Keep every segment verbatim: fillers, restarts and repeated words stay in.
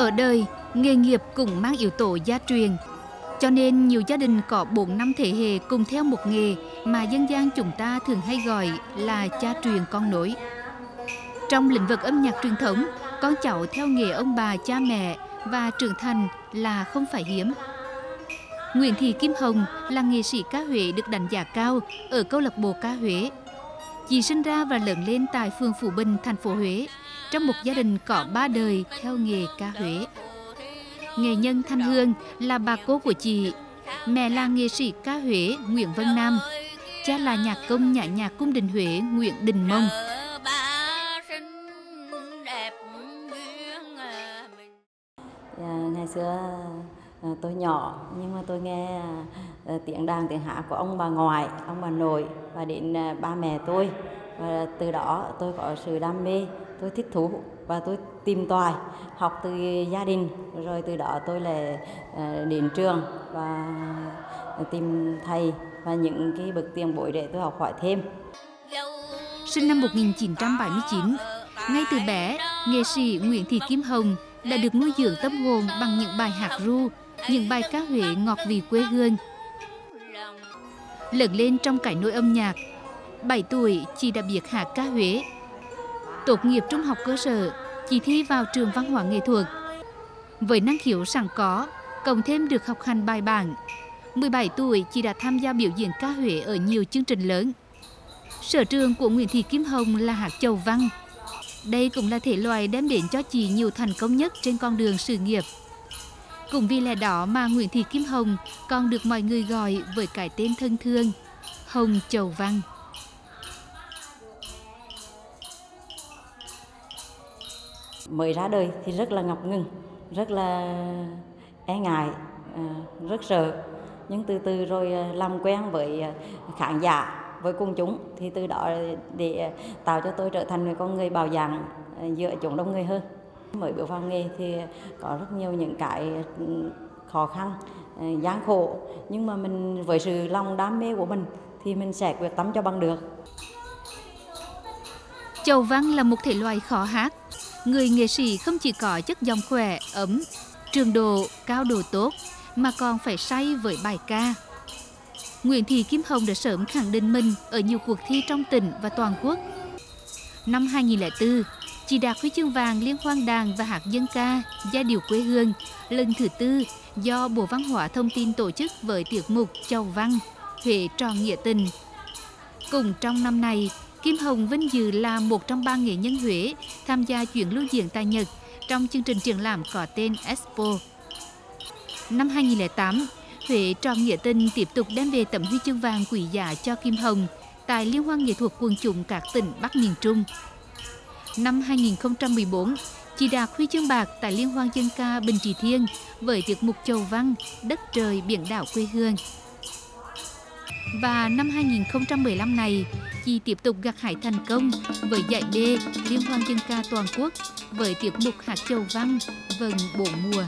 Ở đời, nghề nghiệp cũng mang yếu tố gia truyền. Cho nên nhiều gia đình có bốn năm thế hệ cùng theo một nghề mà dân gian chúng ta thường hay gọi là cha truyền con nối. Trong lĩnh vực âm nhạc truyền thống, con cháu theo nghề ông bà cha mẹ và trưởng thành là không phải hiếm. Nguyễn Thị Kim Hồng là nghệ sĩ ca Huế được đánh giá cao ở câu lạc bộ ca Huế. Chị sinh ra và lớn lên tại phường Phú Bình, thành phố Huế, trong một gia đình có ba đời theo nghề ca Huế. Nghệ nhân Thanh Hương là bà cô của chị, mẹ là nghệ sĩ ca Huế Nguyễn Vân Nam, cha là nhạc công nhã nhạc cung đình Huế Nguyễn Đình Mông. Ngày xưa tôi nhỏ nhưng mà tôi nghe tiếng đàn tiếng hát của ông bà ngoại, ông bà nội và đến ba mẹ tôi, và từ đó tôi có sự đam mê, tôi thích thú và tôi tìm tòi học từ gia đình, rồi từ đó tôi lại đến trường và tìm thầy và những cái bậc tiền bối để tôi học hỏi thêm. Sinh năm một nghìn chín trăm bảy mươi chín, ngay từ bé, nghệ sĩ Nguyễn Thị Kim Hồng đã được nuôi dưỡng tâm hồn bằng những bài hát ru, những bài ca Huế ngọt vì quê hương. Lớn lên trong cảnh nôi âm nhạc, bảy tuổi chị đã biết hát ca Huế. Tốt nghiệp trung học cơ sở, chị thi vào trường văn hóa nghệ thuật. Với năng khiếu sẵn có, cộng thêm được học hành bài bản, mười bảy tuổi chị đã tham gia biểu diễn ca Huế ở nhiều chương trình lớn. Sở trường của Nguyễn Thị Kim Hồng là hát chầu văn. Đây cũng là thể loại đem đến cho chị nhiều thành công nhất trên con đường sự nghiệp. Cũng vì lẽ đó mà Nguyễn Thị Kim Hồng còn được mọi người gọi với cái tên thân thương, Hồng Chầu Văn. Mới ra đời thì rất là ngập ngừng, rất là e ngại, rất sợ. Nhưng từ từ rồi làm quen với khán giả, với công chúng thì từ đó để tạo cho tôi trở thành người con người bạo dạn giữa chúng đông người hơn. Mới bước vào nghề thì có rất nhiều những cái khó khăn, gian khổ, nhưng mà mình với sự lòng đam mê của mình thì mình sẽ quyết tâm cho bằng được. Chầu văn là một thể loại khó hát. Người nghệ sĩ không chỉ có chất giọng khỏe, ấm, trường độ, cao độ tốt, mà còn phải say với bài ca. Nguyễn Thị Kim Hồng đã sớm khẳng định mình ở nhiều cuộc thi trong tỉnh và toàn quốc. Năm hai nghìn lẻ bốn, chị đạt huy chương vàng liên hoan đàn và hát dân ca giai điệu quê hương lần thứ tư do Bộ Văn hóa Thông tin tổ chức với tiết mục Chầu Văn, Huế tròn nghĩa tình. Cùng trong năm này, Kim Hồng vinh dự là một trong ba nghệ nhân Huế tham gia chuyến lưu diễn tại Nhật trong chương trình triển lãm có tên Expo. Năm hai nghìn lẻ tám, Huế tròn nghĩa tình tiếp tục đem về tấm huy chương vàng quý giá cho Kim Hồng tại Liên hoan nghệ thuật quần chúng các tỉnh Bắc miền Trung. Năm hai nghìn không trăm mười bốn, chị đạt huy chương bạc tại Liên hoan dân ca Bình Trị Thiên với tiết mục Chầu Văn, đất trời biển đảo quê hương. Và năm hai nghìn không trăm mười lăm này, chị tiếp tục gặt hái thành công với giải B Liên hoan dân ca toàn quốc với tiết mục hát chầu văn vần bốn mùa.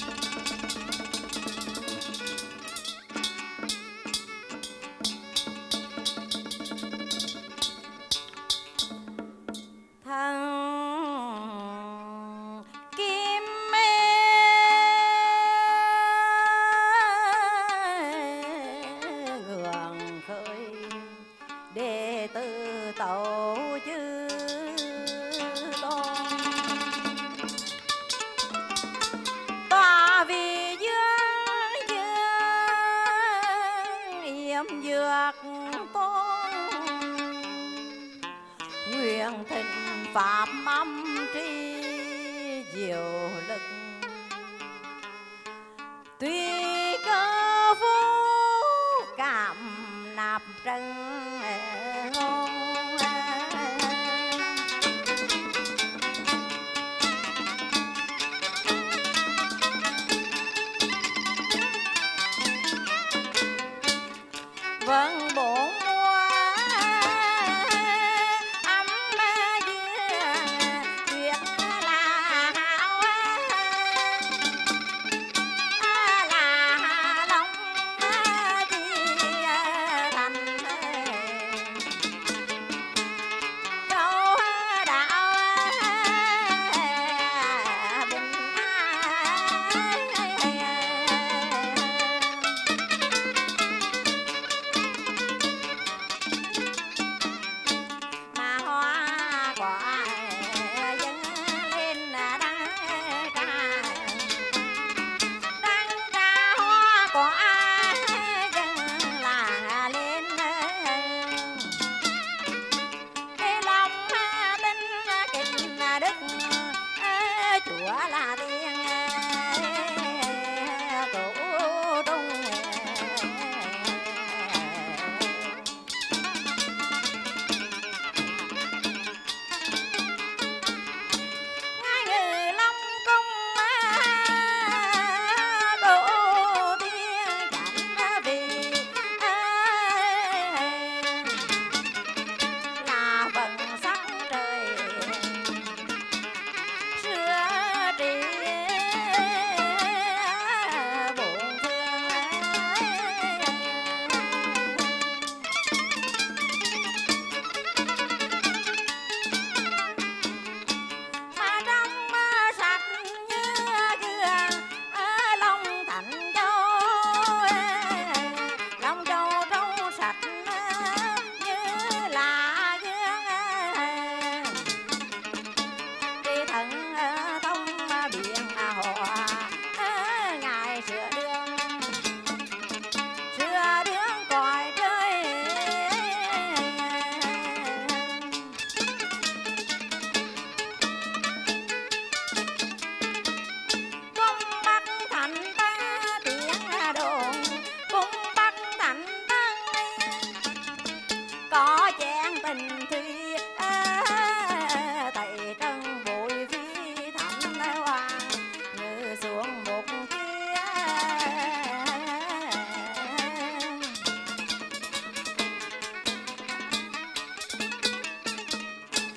Nguyện thịnh pháp âm tri diệu lực, tuy cơ vô cảm nạp trần hôn. Vâng bốn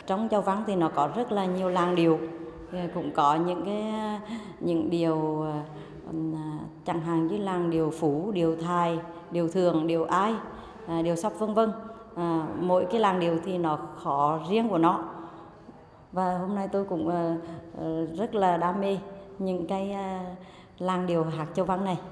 Trong Chầu Văn thì nó có rất là nhiều làn điệu, cũng có những cái những điều chẳng hạn như làn điệu phú, điệu thai, điệu thường, điệu ai, điệu sóc vân vân. À, mỗi cái làn điệu thì nó khó riêng của nó, và hôm nay tôi cũng uh, uh, rất là đam mê những cái uh, làn điệu hát Chầu Văn này.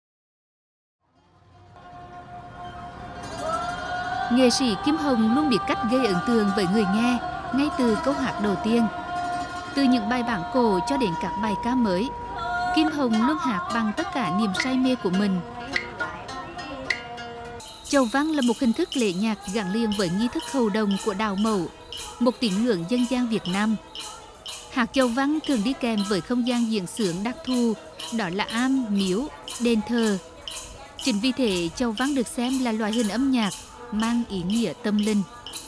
Nghệ sĩ Kim Hồng luôn biết cách gây ấn tượng với người nghe ngay từ câu hát đầu tiên. Từ những bài bản cổ cho đến các bài ca mới, Kim Hồng luôn hát bằng tất cả niềm say mê của mình. Chầu Văn là một hình thức lễ nhạc gắn liền với nghi thức hầu đồng của đạo Mẫu, một tín ngưỡng dân gian Việt Nam. Hát Chầu Văn thường đi kèm với không gian diễn xướng đặc thù, đó là am, miếu, đền thờ. Chính vì thế, Chầu Văn được xem là loại hình âm nhạc mang ý nghĩa tâm linh.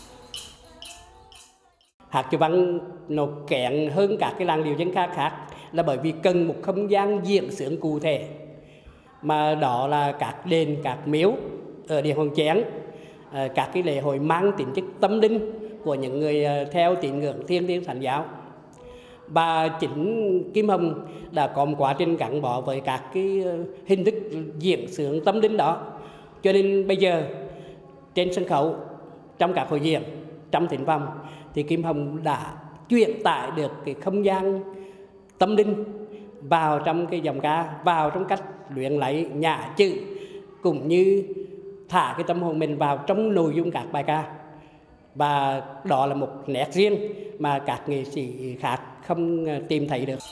Hát Chầu Văn nó kén hơn các cái làn điệu dân ca khác là bởi vì cần một không gian diễn xướng cụ thể, mà đó là các đền, các miếu ở Điện Hòn Chén, các cái lễ hội mang tính chất tâm linh của những người theo tín ngưỡng Thiên Liêng Thánh giáo. Và chính Kim Hồng đã có một quá trình gắn bó với các cái hình thức diễn xướng tâm linh đó, cho nên bây giờ trên sân khấu, trong các hội diễn, trong thính phòng thì Kim Hồng đã truyền tải được cái không gian tâm linh vào trong cái dòng ca, vào trong cách luyện lấy nhả chữ, cũng như thả cái tâm hồn mình vào trong nội dung các bài ca. Và đó là một nét riêng mà các nghệ sĩ khác không tìm thấy được.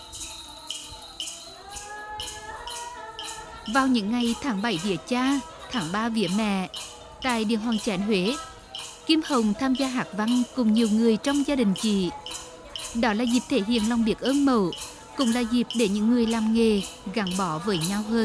Vào những ngày tháng bảy vía cha, tháng ba vía mẹ, tại Điện Hòn Chén Huế, Kim Hồng tham gia hát văn cùng nhiều người trong gia đình chị. Đó là dịp thể hiện lòng biết ơn Mẫu, cũng là dịp để những người làm nghề gắn bó với nhau hơn.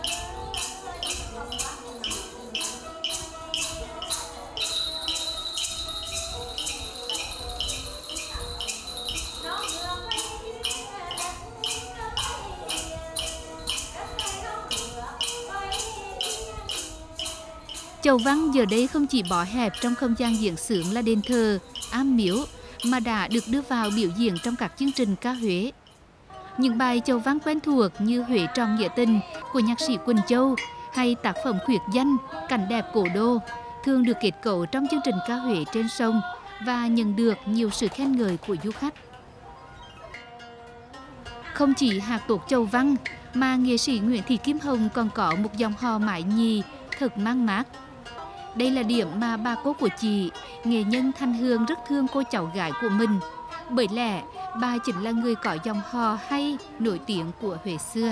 Chầu Văn giờ đây không chỉ bó hẹp trong không gian diễn xướng là đền thờ, am miếu, mà đã được đưa vào biểu diễn trong các chương trình ca Huế. Những bài chầu văn quen thuộc như Huế Tròn Nghĩa Tình của nhạc sĩ Quỳnh Châu hay tác phẩm Khuyết Danh, Cảnh đẹp cổ đô thường được kết cấu trong chương trình ca Huế trên sông và nhận được nhiều sự khen ngợi của du khách. Không chỉ hát tốt chầu văn mà nghệ sĩ Nguyễn Thị Kim Hồng còn có một dòng hò mái nhì thật mang mát. Đây là điểm mà bà cô của chị, nghệ nhân Thanh Hương rất thương cô cháu gái của mình, bởi lẽ bà chính là người có dòng hò hay nổi tiếng của Huế xưa.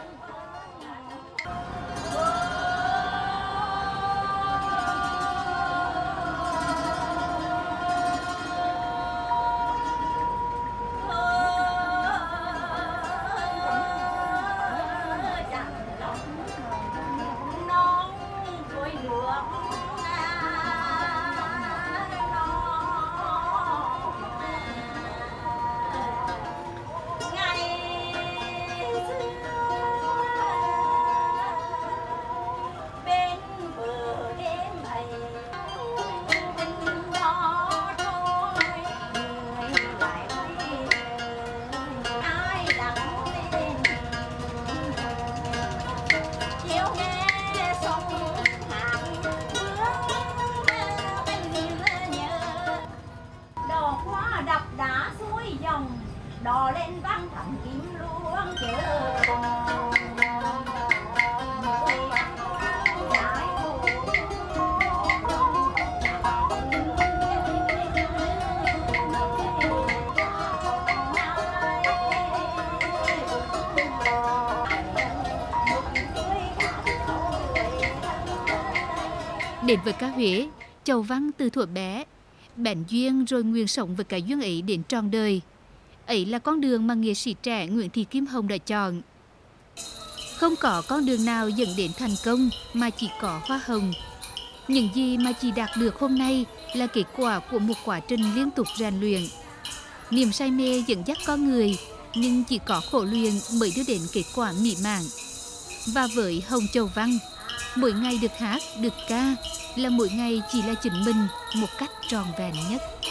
Đò lên vang thẳng kim luông chờ. Đến với ca Huế, Chầu Văn từ thuở bé, bén duyên rồi nguyện sống với cái duyên ấy đến trọn đời. Ấy là con đường mà nghệ sĩ trẻ Nguyễn Thị Kim Hồng đã chọn. Không có con đường nào dẫn đến thành công mà chỉ có hoa hồng. Những gì mà chị đạt được hôm nay là kết quả của một quá trình liên tục rèn luyện. Niềm say mê dẫn dắt con người, nhưng chỉ có khổ luyện mới đưa đến kết quả mỹ mãn. Và với Hồng Chầu Văn, mỗi ngày được hát, được ca là mỗi ngày chỉ là chính mình một cách trọn vẹn nhất.